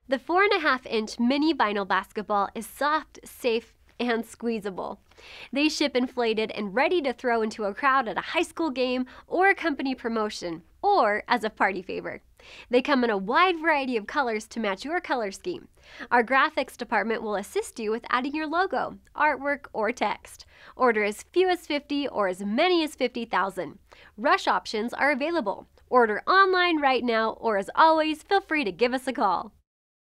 The 4.5-inch mini vinyl basketball is soft, safe, and squeezable. They ship inflated and ready to throw into a crowd at a high school game or a company promotion, or as a party favor. They come in a wide variety of colors to match your color scheme. Our graphics department will assist you with adding your logo, artwork, or text. Order as few as 50 or as many as 50,000. Rush options are available. Order online right now, or as always, feel free to give us a call.